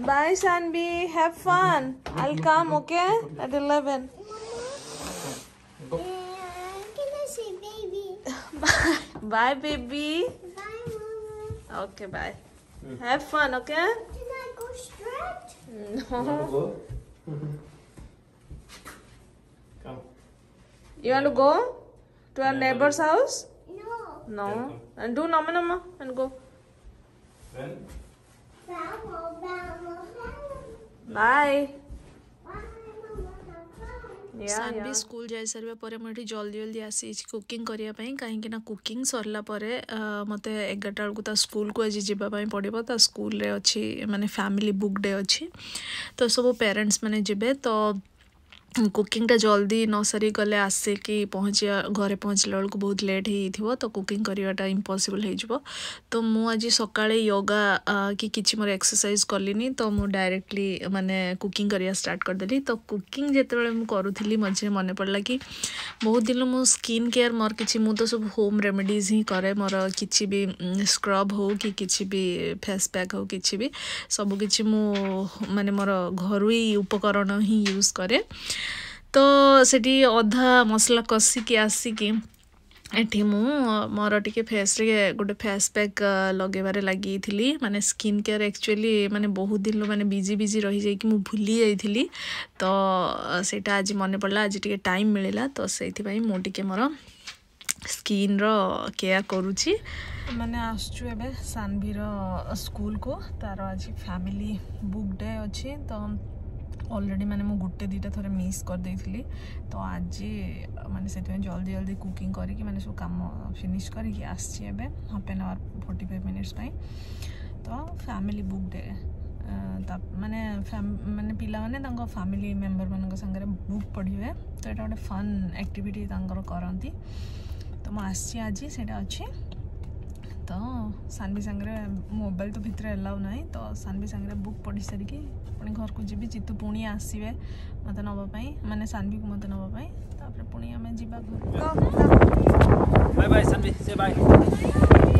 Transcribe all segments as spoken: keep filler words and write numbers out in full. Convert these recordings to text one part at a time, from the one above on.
Bye, Saanvi. Have fun. I'll come, okay? At eleven. Go. Can I say baby? Bye, baby. Bye, Mama. Okay, bye. Mm. Have fun, okay? Can I go straight? No. Go. Come. You want to go to our neighbor's house? No. No. And do nama nama and go. Then. Bama, bama, bama. Bye. Sanvi school जाई सारा पर मुझे जल्दी जल्दी आसी cooking करने कहीं cooking सरला मत एगारटा बेलू ता स्कूल को आज जावाई पड़ो ता स्कूल रे अच्छी माने फैमिली बुक डे अच्छी तो सब पेरेंट्स माने जिबे तो कुकिंगटा जल्दी न सारी गले आसिकी पहुँच घरे पहुँचला बेलू बहुत लेट हो तो कुकिंग करवाटा इम्पॉसिबल हो तो मु आज सकाळे योगा कि किछि मोर एक्सरसाइज कलिनी तो मु डायरेक्टली माने कुकिंग करिया स्टार्ट करदेली तो कुकिंग जेतेबेले मु करूथली मझे मन पड़ला कि बहुत दिन मु स्किन केयर मोर किछि मु तो सब होम रेमेडीज ही करे मोर किछि भी स्क्रब हो कि किछि भी फेस पैक हो किछि भी सब किछि मु माने मोर घरुई उपकरण ही यूज करे तो सेठी अधा मसला कसिकी आसिकी एठी मु मोर टिके फेस रे गोटे फेस पैक लगेबारे लगी थी माने स्किन केयर एक्चुअली माने बहुत दिन माने बिजी बिजी रही जाई कि मु भूली जाइथिली तो सेटा आज मन पड़ला आज टिके टाइम मिलला तो सेथि पई मु टिके मोर स्किन रो केयर करूची माने आसचु एबे सानवी रो स्कूल को तार आज फैमिली बुक डे अच्छी तो ऑलरेडी मैंने मु गुटे दीटा थोड़े मिस कर देइथिली तो आज माने सेते जल्दी जल्दी कुकिंग करी माने सब काम फिनिश करी आसची एबे half an hour forty five minutes पई तो फैमिली बुक डे ता माने माने पिला माने तांको फैमिली मेंबर मानक संगे बुक पढ़िबे तो एटा गोटे फन एक्टिविटी तांकर करंती तो मु आसची आज सेटा अछि तो सानवी संगे मोबाइल तो भितर अलाउ नहीं तो सानवी संगे बुक पढ़ी सारिकी पुणी घर को जी जीतू पुणी आसवे मत नापी माने सानवी को मत नापी तापर पुणी आम जा बाय बाय सानवी से बाय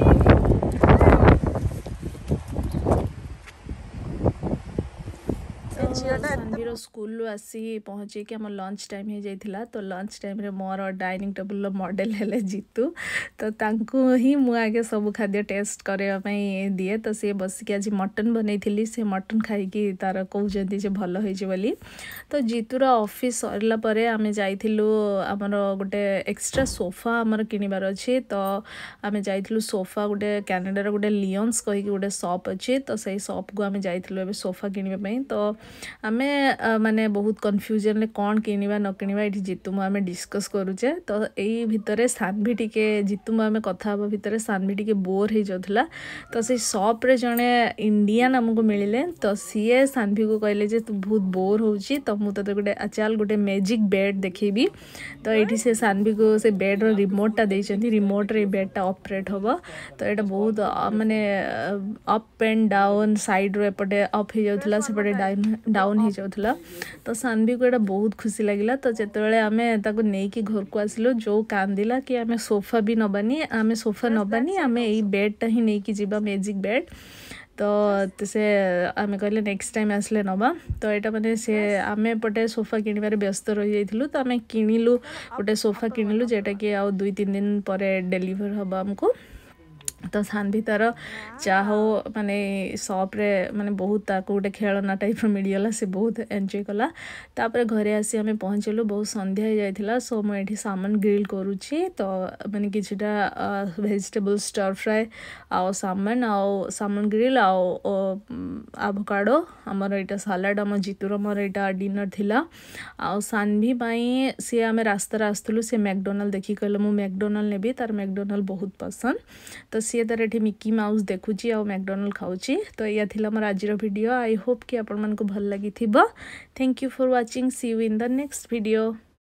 सानवीर स्कूल आसी पहुँचे कि आम लंच टाइम हो जाइथिला तो लंच टाइम रे मोर डाइनिंग टेबल मॉडल हेले जीतू तो तांको ही मु आगे सब खाद्य टेस्ट करबा पई दिए तो सी बसिक आज मटन बनैथिली से मटन खाइकी तार कहउजंती जे भल होइछ बोली तो जीतूर ऑफिस सरला परे आमे जाइथिलु हमर गोटे एक्स्ट्रा सोफा हमर किनिबार अछि तो आमे जाइथिलु सोफा गोटे कनाडा रो गोटे लियंस कहि गोटे शॉप अछि तो सही शॉप को आमे जाइथिलु एबे सोफा किनिबा पई तो आमे माने बहुत कन्फ्यूजन ले कौन किनिबा न किनिबा एठी जितु आमे डिस्कस करूचे तो एई भितरे सानवी टिके जितु आमे कथा हबा भितरे सानवी टिके बोर हे जाथला तो से शॉप रे जने इंडियन हमको मिलिले तो सीए सानवी को कहले जे तू बहुत बोर होउची तो मु तो गोटे अचाल गोटे मैजिक बेड देखिबी तो एठी से सानवी को से बेड रो रिमोट टा देइछंती रिमोट रे बेड टा ऑपरेट होबो तो एटा बहुत माने अप एंड डाउन साइड रो एपटे अप हे जाथला सेपटे डाउन डाउन हो जाउथला तो सानवी को एटा बहुत खुशी लागिला तो जेतेबेले आमे ताको नेकी घर को आसिलो जो कांदिला कि आमे सोफा भी नबानी आमे सोफा नबानी आमे एई बेड टा ही नेकी जिबा मैजिक बेड तो से आमे कहले नेक्स्ट टाइम आसले नबा तो एटा माने से आमे पटे सोफा किनिबारे व्यस्त रही जाइथिलु तो आमे किनिलु गोटे सोफा किनिलु जेटा कि आ दुई तीन दिन परे डिलीवर हबा हमको तो सानवी तार चाहो माने शॉप रे माने बहुत ताको गोटे खेलना टाइप मिलगला से बहुत एंजॉय कला तापर घरे आसी आमे पहुँचलु बहुत संध्या हो जाइथिला सो मु एठी सामन ग्रिल करूची तो माने किछटा वेजिटेबल स्टर फ्राई आ सामन आ सामन ग्रिल आ एवोकाडो हमर एटा सलाड हम जितुर मोर एटा डिनर थिला आ सानवी पई से आमे रास्ता रास्तलु से मैकडॉनल्ड देखि कहले मु मैकडॉनल्ड नेबी तार मैकडॉनल्ड बहुत पसंद तो सी तार एठी मिकी माउस देखुची आ मैकडॉनल्ड खाउची तो या थिला मोर आजिर वीडियो आई होप कि आपन मन को भल लागि थिबो thank you for watching see you in the next video.